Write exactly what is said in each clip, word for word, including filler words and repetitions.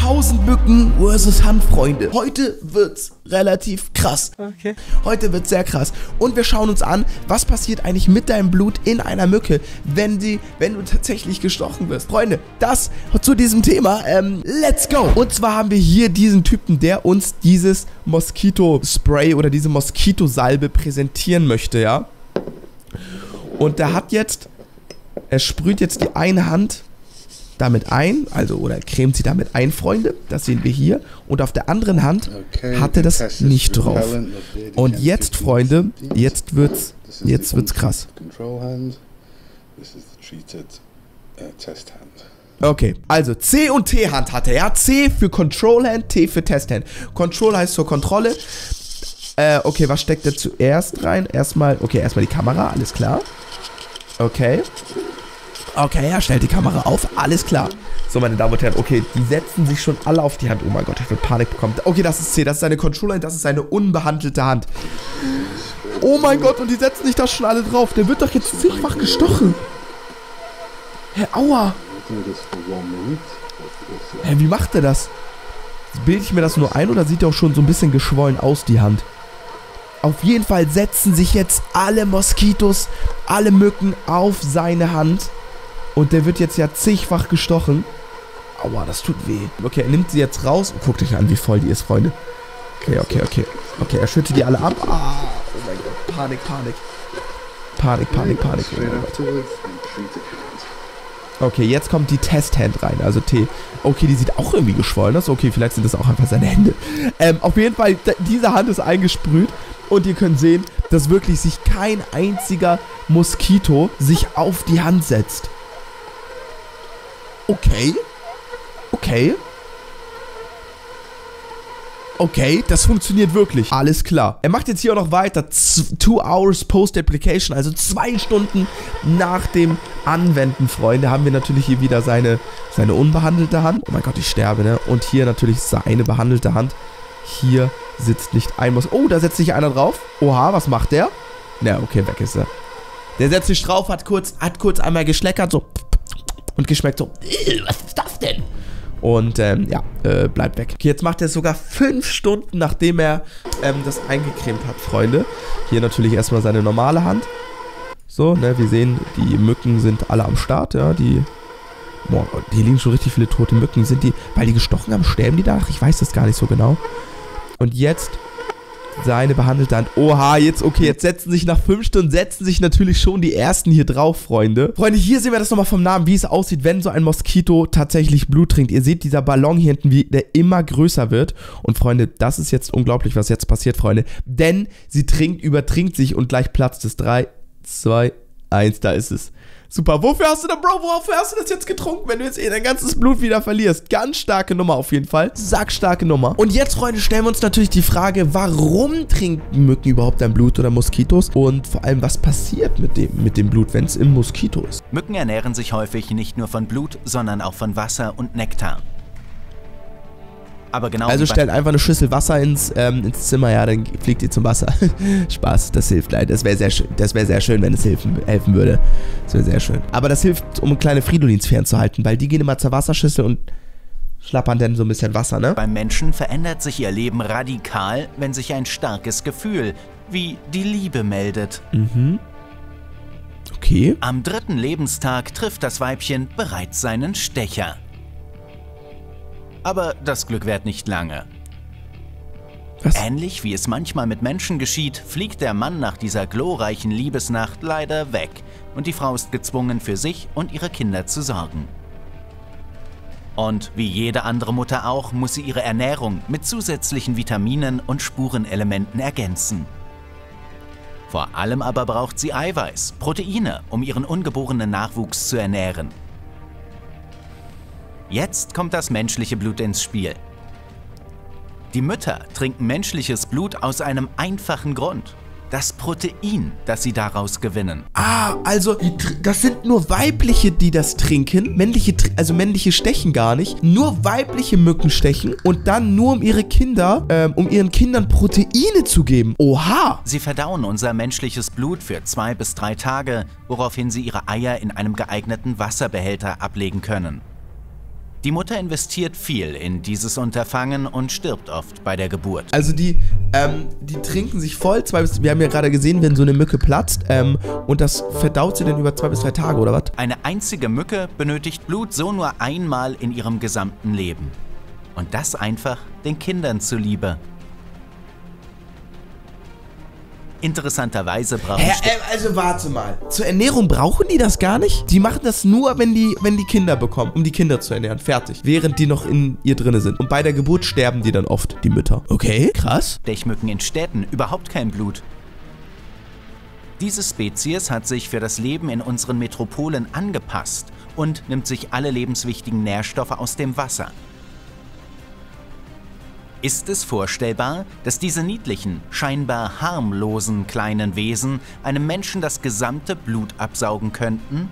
tausend Mücken versus Handfreunde. Heute wird's relativ krass. Okay. Heute wird's sehr krass. Und wir schauen uns an, was passiert eigentlich mit deinem Blut in einer Mücke, wenn die, wenn du tatsächlich gestochen wirst. Freunde, das zu diesem Thema. Ähm, let's go. Und zwar haben wir hier diesen Typen, der uns dieses Moskito-Spray oder diese Moskitosalbe präsentieren möchte, ja. Und der hat jetzt, er sprüht jetzt die eine Hand damit ein, also oder cremt sie damit ein, Freunde, das sehen wir hier. Und auf der anderen Hand Okay, hat er das nicht drauf. Und jetzt, Freunde, jetzt wird's, jetzt wird's krass. Control hand. This is the treated uh, test hand. Okay, also C und T-Hand hat er, ja. C für Control Hand, T für Test Hand. Control heißt zur Kontrolle. Äh, okay, was steckt er zuerst rein? Erstmal, okay, erstmal die Kamera, alles klar. Okay. Okay, er stellt die Kamera auf, alles klar. So, meine Damen und Herren, okay, die setzen sich schon alle auf die Hand. Oh mein Gott, ich will Panik bekommen. Okay, das ist C, das ist seine Controller, das ist seine unbehandelte Hand. Oh mein Gott, und die setzen sich da schon alle drauf. Der wird doch jetzt zigfach gestochen. Hä, aua. Hä, wie macht er das? Bilde ich mir das nur ein oder sieht er auch schon so ein bisschen geschwollen aus, die Hand? Auf jeden Fall setzen sich jetzt alle Moskitos, alle Mücken auf seine Hand. Und der wird jetzt ja zigfach gestochen. Aua, das tut weh. Okay, er nimmt sie jetzt raus. Und guckt euch an, wie voll die ist, Freunde. Okay, okay, okay. Okay, er schüttet die alle ab. Ah, oh mein Gott. Panik, Panik. Panik, Panik, Panik. Oh mein Gott. Okay, jetzt kommt die Testhand rein, also T. Okay, die sieht auch irgendwie geschwollen aus. Okay, vielleicht sind das auch einfach seine Hände. Ähm, auf jeden Fall, diese Hand ist eingesprüht. Und ihr könnt sehen, dass wirklich sich kein einziger Moskito sich auf die Hand setzt. Okay. Okay. Okay, das funktioniert wirklich. Alles klar. Er macht jetzt hier auch noch weiter. Two hours post-application, also zwei Stunden nach dem Anwenden, Freunde, haben wir natürlich hier wieder seine, seine unbehandelte Hand. Oh mein Gott, ich sterbe, ne? Und hier natürlich seine behandelte Hand. Hier sitzt nicht ein Moskito. Oh, da setzt sich einer drauf. Oha, was macht der? Na, okay, weg ist er. Der setzt sich drauf, hat kurz, hat kurz einmal geschleckert, so. Und geschmeckt so. Was ist das denn? Und, ähm, ja, äh, bleibt weg. Okay, jetzt macht er es sogar fünf Stunden, nachdem er, ähm, das eingecremt hat, Freunde. Hier natürlich erstmal seine normale Hand. So, ne, wir sehen, die Mücken sind alle am Start, ja, die... Boah, hier liegen schon richtig viele tote Mücken. Sind die, weil die gestochen haben, sterben die da? Ich weiß das gar nicht so genau. Und jetzt seine behandelte Hand. Oha, jetzt, okay, jetzt setzen sich nach fünf Stunden, setzen sich natürlich schon die ersten hier drauf, Freunde. Freunde, hier sehen wir das nochmal vom Namen, wie es aussieht, wenn so ein Moskito tatsächlich Blut trinkt. Ihr seht dieser Ballon hier hinten, wie der immer größer wird. Und Freunde, das ist jetzt unglaublich, was jetzt passiert, Freunde. Denn sie trinkt, übertrinkt sich und gleich platzt es. drei, zwei, eins, da ist es. Super, wofür hast du da, Bro, wofür hast du das jetzt getrunken, wenn du jetzt eh dein ganzes Blut wieder verlierst? Ganz starke Nummer auf jeden Fall. Sackstarke Nummer. Und jetzt, Freunde, stellen wir uns natürlich die Frage, warum trinken Mücken überhaupt dein Blut oder Moskitos? Und vor allem, was passiert mit dem, mit dem Blut, wenn es im Moskito ist? Mücken ernähren sich häufig nicht nur von Blut, sondern auch von Wasser und Nektar. Aber genau also stellt einfach eine Schüssel Wasser ins, ähm, ins Zimmer, ja, dann fliegt ihr zum Wasser. Spaß, das hilft leider. Das wäre sehr schön, das wäre sehr schön, wenn es helfen, helfen würde. Das wäre sehr schön. Aber das hilft, um kleine Fridolins fernzuhalten, weil die gehen immer zur Wasserschüssel und schlappern dann so ein bisschen Wasser, ne? Beim Menschen verändert sich ihr Leben radikal, wenn sich ein starkes Gefühl, wie die Liebe, meldet. Mhm. Okay. Am dritten Lebenstag trifft das Weibchen bereits seinen Stecher. Aber das Glück währt nicht lange. Was? Ähnlich wie es manchmal mit Menschen geschieht, fliegt der Mann nach dieser glorreichen Liebesnacht leider weg und die Frau ist gezwungen, für sich und ihre Kinder zu sorgen. Und wie jede andere Mutter auch, muss sie ihre Ernährung mit zusätzlichen Vitaminen und Spurenelementen ergänzen. Vor allem aber braucht sie Eiweiß, Proteine, um ihren ungeborenen Nachwuchs zu ernähren. Jetzt kommt das menschliche Blut ins Spiel. Die Mütter trinken menschliches Blut aus einem einfachen Grund. Das Protein, das sie daraus gewinnen. Ah, also das sind nur weibliche, die das trinken. Männliche, also männliche stechen gar nicht. Nur weibliche Mücken stechen und dann nur um ihre Kinder, ähm, um ihren Kindern Proteine zu geben. Oha! Sie verdauen unser menschliches Blut für zwei bis drei Tage, woraufhin sie ihre Eier in einem geeigneten Wasserbehälter ablegen können. Die Mutter investiert viel in dieses Unterfangen und stirbt oft bei der Geburt. Also die, ähm, die trinken sich voll, zwei bis, wir haben ja gerade gesehen, wenn so eine Mücke platzt, ähm, und das verdaut sie dann über zwei bis drei Tage, oder was? Eine einzige Mücke benötigt Blut so nur einmal in ihrem gesamten Leben. Und das einfach den Kindern zuliebe. Interessanterweise brauchen... Hä, äh, also warte mal. Zur Ernährung brauchen die das gar nicht? Die machen das nur, wenn die, wenn die Kinder bekommen, um die Kinder zu ernähren. Fertig. Während die noch in ihr drinne sind. Und bei der Geburt sterben die dann oft, die Mütter. Okay, krass. Stechmücken in Städten überhaupt kein Blut. Diese Spezies hat sich für das Leben in unseren Metropolen angepasst und nimmt sich alle lebenswichtigen Nährstoffe aus dem Wasser. Ist es vorstellbar, dass diese niedlichen, scheinbar harmlosen kleinen Wesen einem Menschen das gesamte Blut absaugen könnten?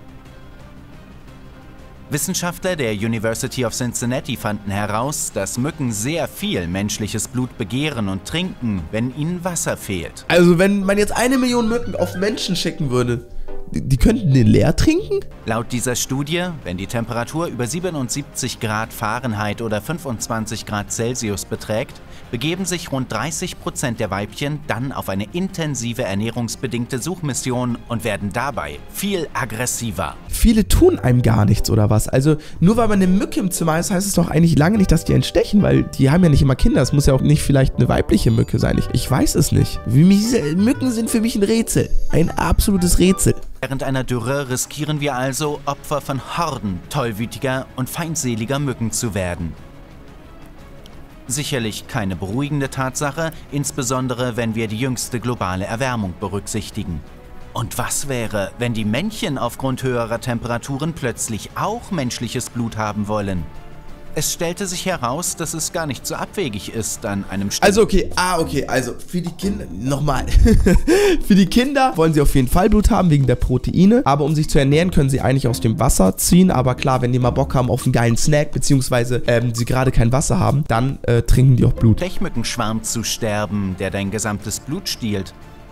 Wissenschaftler der University of Cincinnati fanden heraus, dass Mücken sehr viel menschliches Blut begehren und trinken, wenn ihnen Wasser fehlt. Also wenn man jetzt eine Million Mücken auf Menschen schicken würde, die, die könnten den leer trinken? Laut dieser Studie, wenn die Temperatur über siebenundsiebzig Grad Fahrenheit oder fünfundzwanzig Grad Celsius beträgt, begeben sich rund dreißig Prozent der Weibchen dann auf eine intensive ernährungsbedingte Suchmission und werden dabei viel aggressiver. Viele tun einem gar nichts, oder was? Also nur weil man eine Mücke im Zimmer ist, heißt es doch eigentlich lange nicht, dass die einen stechen, weil die haben ja nicht immer Kinder. Es muss ja auch nicht vielleicht eine weibliche Mücke sein. Ich, ich weiß es nicht. Wie mich, Mücken sind für mich ein Rätsel. Ein absolutes Rätsel. Während einer Dürre riskieren wir also, Opfer von Horden tollwütiger und feindseliger Mücken zu werden. Sicherlich keine beruhigende Tatsache, insbesondere wenn wir die jüngste globale Erwärmung berücksichtigen. Und was wäre, wenn die Männchen aufgrund höherer Temperaturen plötzlich auch menschliches Blut haben wollen? Es stellte sich heraus, dass es gar nicht so abwegig ist an einem Stück. Also okay, ah okay, also für die Kinder, nochmal, für die Kinder wollen sie auf jeden Fall Blut haben wegen der Proteine, aber um sich zu ernähren, können sie eigentlich aus dem Wasser ziehen, aber klar, wenn die mal Bock haben auf einen geilen Snack, beziehungsweise ähm, sie gerade kein Wasser haben, dann äh, trinken die auch Blut. Stechmückenschwarm zu sterben, der dein gesamtes Blut stiehlt.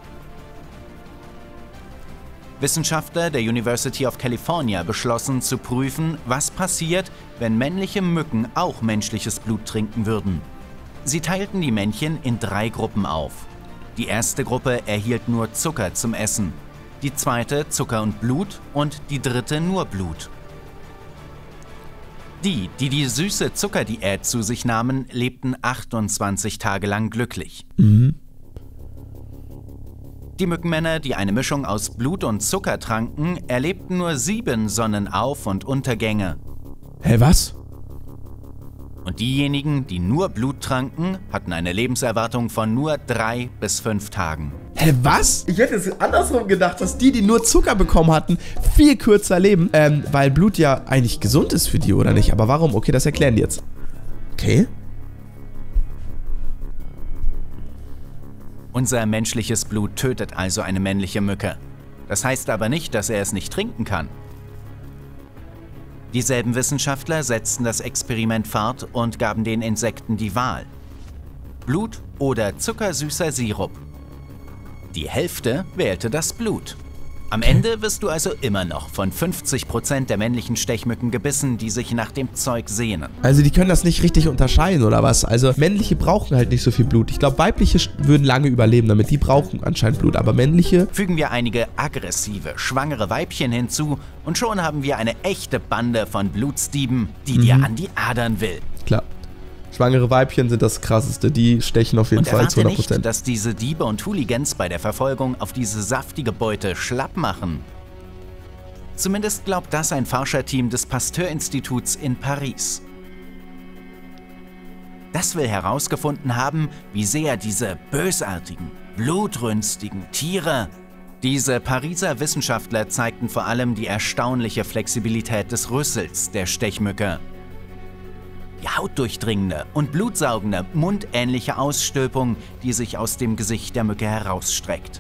Wissenschaftler der University of California beschlossen zu prüfen, was passiert, wenn männliche Mücken auch menschliches Blut trinken würden. Sie teilten die Männchen in drei Gruppen auf. Die erste Gruppe erhielt nur Zucker zum Essen, die zweite Zucker und Blut und die dritte nur Blut. Die, die die süße Zuckerdiät zu sich nahmen, lebten achtundzwanzig Tage lang glücklich. Mhm. Die Mückenmänner, die eine Mischung aus Blut und Zucker tranken, erlebten nur sieben Sonnenauf- und Untergänge. Hä, was? Und diejenigen, die nur Blut tranken, hatten eine Lebenserwartung von nur drei bis fünf Tagen. Hä, was? Ich hätte es andersrum gedacht, dass die, die nur Zucker bekommen hatten, viel kürzer leben, ähm, weil Blut ja eigentlich gesund ist für die, oder nicht? Aber warum? Okay, das erklären die jetzt. Okay. Unser menschliches Blut tötet also eine männliche Mücke. Das heißt aber nicht, dass er es nicht trinken kann. Dieselben Wissenschaftler setzten das Experiment fort und gaben den Insekten die Wahl: Blut oder zuckersüßer Sirup. Die Hälfte wählte das Blut. Am Ende wirst du also immer noch von fünfzig Prozent der männlichen Stechmücken gebissen, die sich nach dem Zeug sehnen. Also die können das nicht richtig unterscheiden, oder was? Also männliche brauchen halt nicht so viel Blut. Ich glaube, weibliche würden lange überleben damit. Die brauchen anscheinend Blut, aber männliche... Fügen wir einige aggressive, schwangere Weibchen hinzu und schon haben wir eine echte Bande von Blutsdieben, die mhm. dir an die Adern will. Klar. Schwangere Weibchen sind das Krasseste, die stechen auf jeden und Fall zu hundert nicht, Prozent. Dass diese Diebe und Hooligans bei der Verfolgung auf diese saftige Beute schlapp machen. Zumindest glaubt das ein Forscherteam des Pasteur-Instituts in Paris. Das will herausgefunden haben, wie sehr diese bösartigen, blutrünstigen Tiere... Diese Pariser Wissenschaftler zeigten vor allem die erstaunliche Flexibilität des Rüssels der Stechmücke. Die hautdurchdringende und blutsaugende, mundähnliche Ausstülpung, die sich aus dem Gesicht der Mücke herausstreckt.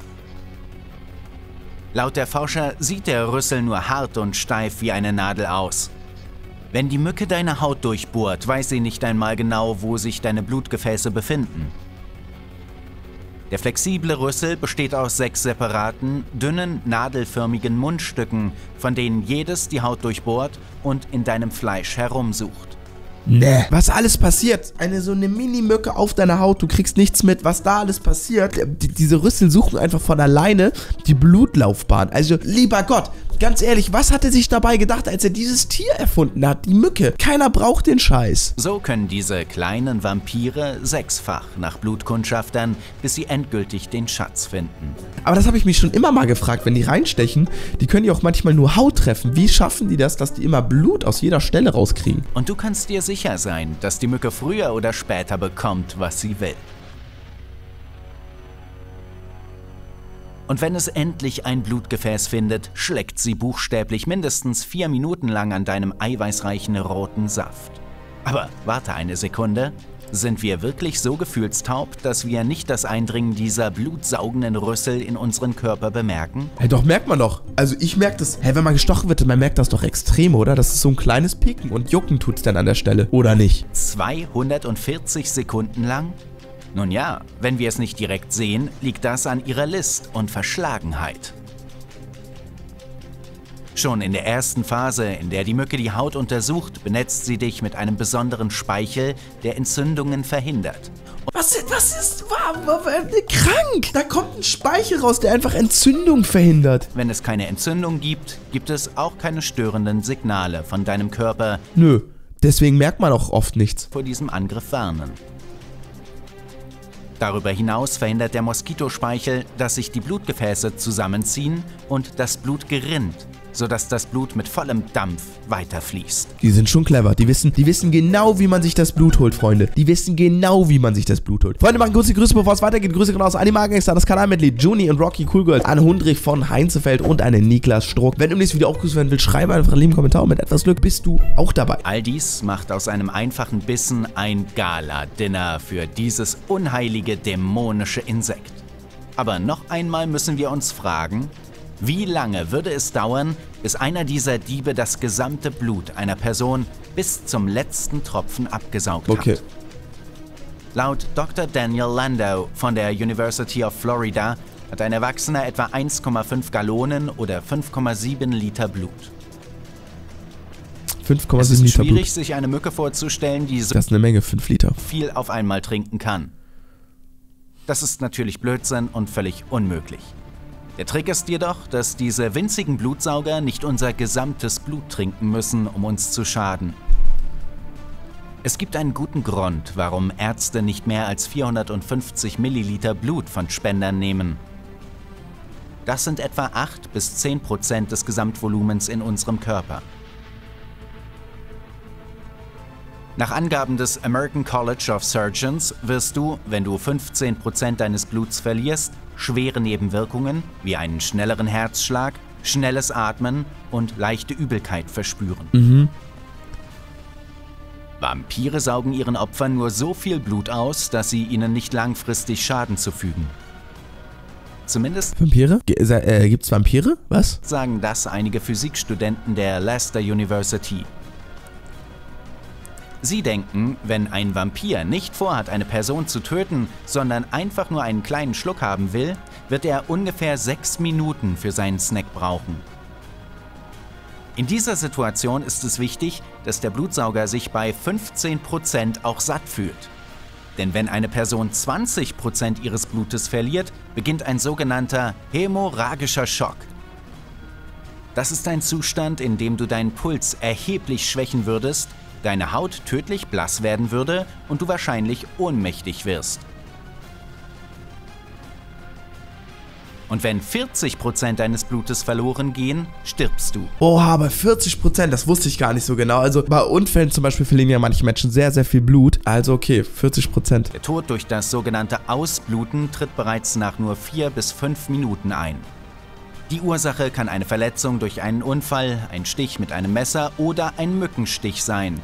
Laut der Forscher sieht der Rüssel nur hart und steif wie eine Nadel aus. Wenn die Mücke deine Haut durchbohrt, weiß sie nicht einmal genau, wo sich deine Blutgefäße befinden. Der flexible Rüssel besteht aus sechs separaten, dünnen, nadelförmigen Mundstücken, von denen jedes die Haut durchbohrt und in deinem Fleisch herumsucht. Nee. Was alles passiert? Eine so eine Mini-Mücke auf deiner Haut, du kriegst nichts mit, was da alles passiert. Die, diese Rüssel suchen einfach von alleine die Blutlaufbahn. Also, lieber Gott, ganz ehrlich, was hat er sich dabei gedacht, als er dieses Tier erfunden hat? Die Mücke. Keiner braucht den Scheiß. So können diese kleinen Vampire sechsfach nach Blutkundschaftern, bis sie endgültig den Schatz finden. Aber das habe ich mich schon immer mal gefragt, wenn die reinstechen, die können ja auch manchmal nur Haut treffen. Wie schaffen die das, dass die immer Blut aus jeder Stelle rauskriegen? Und du kannst dir sicher sein, dass die Mücke früher oder später bekommt, was sie will. Und wenn es endlich ein Blutgefäß findet, schleckt sie buchstäblich mindestens vier Minuten lang an deinem eiweißreichen roten Saft. Aber warte eine Sekunde. Sind wir wirklich so gefühlstaub, dass wir nicht das Eindringen dieser blutsaugenden Rüssel in unseren Körper bemerken? Hey, doch, merkt man doch. Also ich merke das, hey, wenn man gestochen wird, man merkt das doch extrem, oder? Das ist so ein kleines Picken und Jucken tut's dann an der Stelle, oder nicht? zweihundertvierzig Sekunden lang? Nun ja, wenn wir es nicht direkt sehen, liegt das an ihrer List und Verschlagenheit. Schon in der ersten Phase, in der die Mücke die Haut untersucht, benetzt sie dich mit einem besonderen Speichel, der Entzündungen verhindert. Was, was ist krank? Da kommt ein Speichel raus, der einfach Entzündung verhindert. Wenn es keine Entzündung gibt, gibt es auch keine störenden Signale von deinem Körper. Nö, deswegen merkt man auch oft nichts. Vor diesem Angriff warnen. Darüber hinaus verhindert der Moskitospeichel, dass sich die Blutgefäße zusammenziehen und das Blut gerinnt, sodass das Blut mit vollem Dampf weiterfließt. Die sind schon clever. Die wissen, die wissen genau, wie man sich das Blut holt, Freunde. Die wissen genau, wie man sich das Blut holt. Freunde, machen kurz die Grüße, bevor es weitergeht. Grüße gehen aus Animagangster, das Kanalmitglied Juni und Rocky Coolgirl, an Hundrich von Heinzefeld und einen Niklas Struck. Wenn du nächstes Video auch grüßt werden willst, schreibe einfach einen lieben Kommentar und mit etwas Glück bist du auch dabei. All dies macht aus einem einfachen Bissen ein Gala-Dinner für dieses unheilige, dämonische Insekt. Aber noch einmal müssen wir uns fragen, wie lange würde es dauern, bis einer dieser Diebe das gesamte Blut einer Person bis zum letzten Tropfen abgesaugt Okay. hat? Laut Doktor Daniel Landau von der University of Florida hat ein Erwachsener etwa eins Komma fünf Gallonen oder fünf Komma sieben Liter Blut. fünf Komma Es sieben ist Liter schwierig, Blut. sich eine Mücke vorzustellen, die so Das ist eine Menge, fünf Liter. viel auf einmal trinken kann. Das ist natürlich Blödsinn und völlig unmöglich. Der Trick ist jedoch, dass diese winzigen Blutsauger nicht unser gesamtes Blut trinken müssen, um uns zu schaden. Es gibt einen guten Grund, warum Ärzte nicht mehr als vierhundertfünfzig Milliliter Blut von Spendern nehmen. Das sind etwa acht bis zehn Prozent des Gesamtvolumens in unserem Körper. Nach Angaben des American College of Surgeons wirst du, wenn du fünfzehn Prozent deines Bluts verlierst, schwere Nebenwirkungen wie einen schnelleren Herzschlag, schnelles Atmen und leichte Übelkeit verspüren. Mhm. Vampire saugen ihren Opfern nur so viel Blut aus, dass sie ihnen nicht langfristig Schaden zufügen. Zumindest Vampire? Ge äh, gibt's Vampire? Was? sagen das einige Physikstudenten der Leicester University. Sie denken, wenn ein Vampir nicht vorhat, eine Person zu töten, sondern einfach nur einen kleinen Schluck haben will, wird er ungefähr sechs Minuten für seinen Snack brauchen. In dieser Situation ist es wichtig, dass der Blutsauger sich bei fünfzehn Prozent auch satt fühlt. Denn wenn eine Person zwanzig Prozent ihres Blutes verliert, beginnt ein sogenannter hämorrhagischer Schock. Das ist ein Zustand, in dem du deinen Puls erheblich schwächen würdest, deine Haut tödlich blass werden würde und du wahrscheinlich ohnmächtig wirst. Und wenn vierzig Prozent deines Blutes verloren gehen, stirbst du. Oha, aber vierzig Prozent, das wusste ich gar nicht so genau. Also bei Unfällen zum Beispiel verlieren ja manche Menschen sehr, sehr viel Blut. Also okay, vierzig Prozent. Der Tod durch das sogenannte Ausbluten tritt bereits nach nur vier bis fünf Minuten ein. Die Ursache kann eine Verletzung durch einen Unfall, ein Stich mit einem Messer oder ein Mückenstich sein.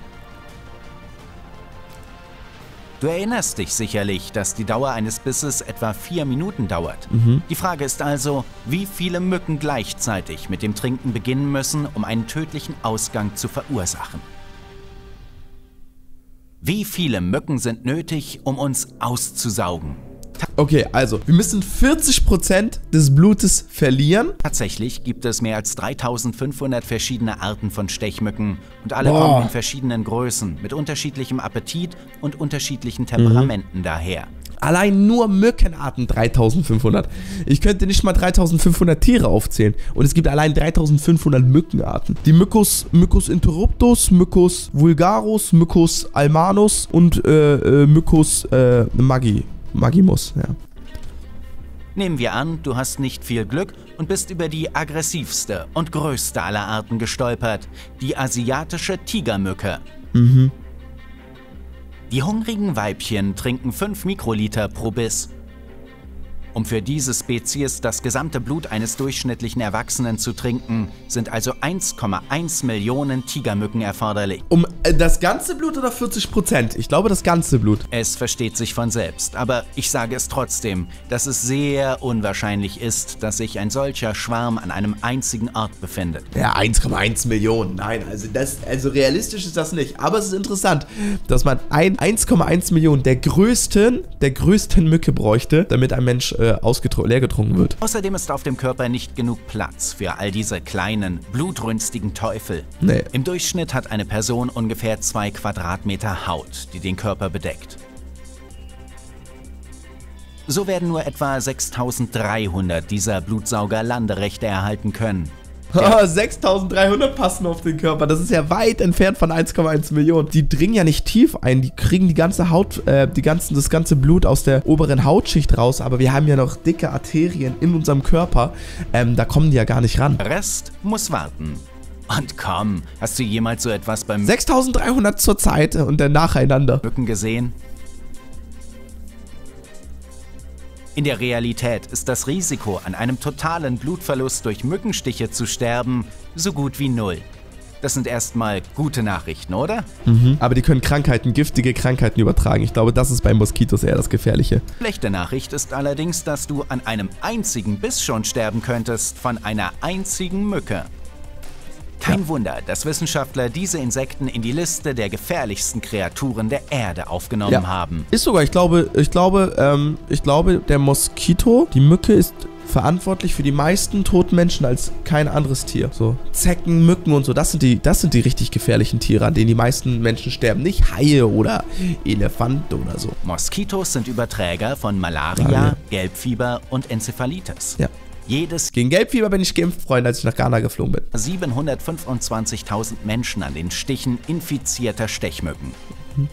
Du erinnerst dich sicherlich, dass die Dauer eines Bisses etwa vier Minuten dauert. Mhm. Die Frage ist also, wie viele Mücken gleichzeitig mit dem Trinken beginnen müssen, um einen tödlichen Ausgang zu verursachen. Wie viele Mücken sind nötig, um uns auszusaugen? Okay, also, wir müssen vierzig Prozent des Blutes verlieren. Tatsächlich gibt es mehr als dreitausendfünfhundert verschiedene Arten von Stechmücken und alle Boah. kommen in verschiedenen Größen, mit unterschiedlichem Appetit und unterschiedlichen Temperamenten mhm. daher. Allein nur Mückenarten dreitausendfünfhundert. Ich könnte nicht mal dreitausendfünfhundert Tiere aufzählen. Und es gibt allein dreitausendfünfhundert Mückenarten. Die Mycus, Mycus interruptus, Mycus vulgarus, Mycus almanus und äh, äh, Mycus äh, magi, magimus. Ja. Nehmen wir an, du hast nicht viel Glück und bist über die aggressivste und größte aller Arten gestolpert, die asiatische Tigermücke. Mhm. Die hungrigen Weibchen trinken fünf Mikroliter pro Biss. Um für diese Spezies das gesamte Blut eines durchschnittlichen Erwachsenen zu trinken, sind also eins Komma eins Millionen Tigermücken erforderlich. Um äh, das ganze Blut oder vierzig Prozent? Ich glaube, das ganze Blut. Es versteht sich von selbst, aber ich sage es trotzdem, dass es sehr unwahrscheinlich ist, dass sich ein solcher Schwarm an einem einzigen Ort befindet. Ja, eins Komma eins Millionen. Nein, also, das, also realistisch ist das nicht. Aber es ist interessant, dass man ein eins Komma eins Millionen der größten, der größten Mücke bräuchte, damit ein Mensch äh, leer getrunken wird. Außerdem ist auf dem Körper nicht genug Platz für all diese kleinen, blutrünstigen Teufel. Nee. Im Durchschnitt hat eine Person ungefähr zwei Quadratmeter Haut, die den Körper bedeckt. So werden nur etwa sechstausenddreihundert dieser Blutsauger Landerechte erhalten können. Ja. sechstausenddreihundert passen auf den Körper. Das ist ja weit entfernt von eins Komma eins Millionen. Die dringen ja nicht tief ein. Die kriegen die ganze Haut, äh, die ganzen, das ganze Blut aus der oberen Hautschicht raus. Aber wir haben ja noch dicke Arterien in unserem Körper. Ähm, da kommen die ja gar nicht ran. Rest muss warten. Und komm, hast du jemals so etwas beim sechstausenddreihundert zur Zeit und dann nacheinander. Mücken gesehen? In der Realität ist das Risiko, an einem totalen Blutverlust durch Mückenstiche zu sterben, so gut wie null. Das sind erstmal gute Nachrichten, oder? Mhm. Aber die können Krankheiten, giftige Krankheiten übertragen. Ich glaube, das ist bei Moskitos eher das Gefährliche. Schlechte Nachricht ist allerdings, dass du an einem einzigen Biss schon sterben könntest von einer einzigen Mücke. Kein ja. Wunder, dass Wissenschaftler diese Insekten in die Liste der gefährlichsten Kreaturen der Erde aufgenommen ja. haben. Ist sogar, ich glaube, ich glaube, ähm, ich glaube, der Moskito, die Mücke ist verantwortlich für die meisten toten Menschen als kein anderes Tier. So Zecken, Mücken und so, das sind die, das sind die richtig gefährlichen Tiere, an denen die meisten Menschen sterben. Nicht Haie oder Elefanten oder so. Moskitos sind Überträger von Malaria, Malaria. Gelbfieber und Enzephalitis. Ja. Jedes Gegen Gelbfieber bin ich geimpft, Freunde, als ich nach Ghana geflogen bin. siebenhundertfünfundzwanzigtausend Menschen an den Stichen infizierter Stechmücken. Mhm.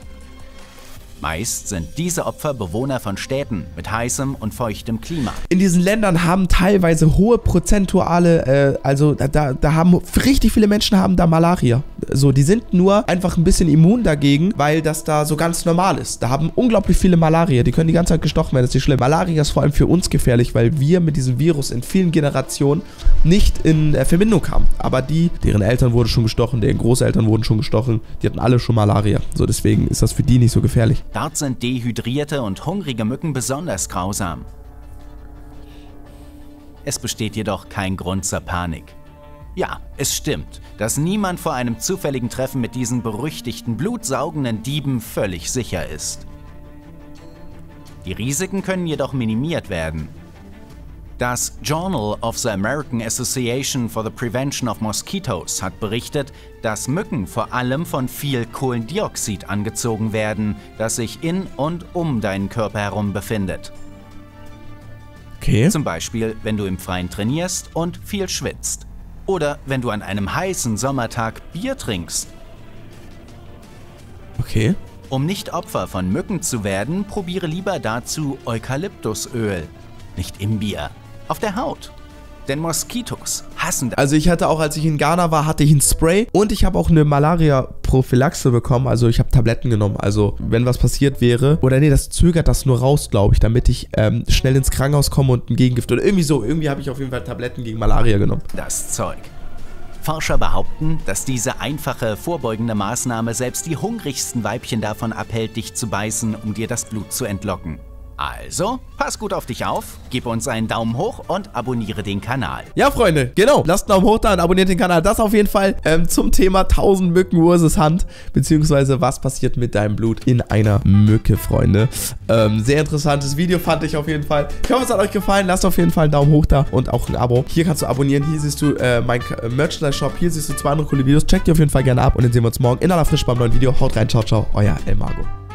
Meist sind diese Opfer Bewohner von Städten mit heißem und feuchtem Klima. In diesen Ländern haben teilweise hohe prozentuale, äh, also da, da haben richtig viele Menschen haben da Malaria. So, die sind nur einfach ein bisschen immun dagegen, weil das da so ganz normal ist. Da haben unglaublich viele Malaria, die können die ganze Zeit gestochen werden, das ist nicht schlimm. Malaria ist vor allem für uns gefährlich, weil wir mit diesem Virus in vielen Generationen nicht in äh, Verbindung kamen. Aber die, deren Eltern wurden schon gestochen, deren Großeltern wurden schon gestochen, die hatten alle schon Malaria. So, deswegen ist das für die nicht so gefährlich. Dort sind dehydrierte und hungrige Mücken besonders grausam. Es besteht jedoch kein Grund zur Panik. Ja, es stimmt, dass niemand vor einem zufälligen Treffen mit diesen berüchtigten blutsaugenden Dieben völlig sicher ist. Die Risiken können jedoch minimiert werden. Das Journal of the American Association for the Prevention of Mosquitoes hat berichtet, dass Mücken vor allem von viel Kohlendioxid angezogen werden, das sich in und um deinen Körper herum befindet. Okay. Zum Beispiel, wenn du im Freien trainierst und viel schwitzt. Oder wenn du an einem heißen Sommertag Bier trinkst. Okay. Um nicht Opfer von Mücken zu werden, probiere lieber dazu Eukalyptusöl. Nicht im Bier, auf der Haut. Denn Moskitos hassen das. Also ich hatte auch, als ich in Ghana war, hatte ich ein Spray und ich habe auch eine Malaria-Prophylaxe bekommen. Also ich habe Tabletten genommen. Also wenn was passiert wäre, oder nee, das zögert das nur raus, glaube ich, damit ich ähm, schnell ins Krankenhaus komme und ein Gegengift oder irgendwie so. Irgendwie habe ich auf jeden Fall Tabletten gegen Malaria genommen. Das Zeug. Forscher behaupten, dass diese einfache, vorbeugende Maßnahme selbst die hungrigsten Weibchen davon abhält, dich zu beißen, um dir das Blut zu entlocken. Also, pass gut auf dich auf, gib uns einen Daumen hoch und abonniere den Kanal. Ja, Freunde, genau. Lasst einen Daumen hoch da und abonniert den Kanal. Das auf jeden Fall ähm, zum Thema tausend Mücken versus Hand, beziehungsweise was passiert mit deinem Blut in einer Mücke, Freunde. Ähm, sehr interessantes Video fand ich auf jeden Fall. Ich hoffe, es hat euch gefallen. Lasst auf jeden Fall einen Daumen hoch da und auch ein Abo. Hier kannst du abonnieren. Hier siehst du äh, mein Merchandise-Shop. Hier siehst du zwei andere coole Videos. Checkt die auf jeden Fall gerne ab und dann sehen wir uns morgen in aller Frische beim neuen Video. Haut rein, ciao, ciao. Euer Elmago.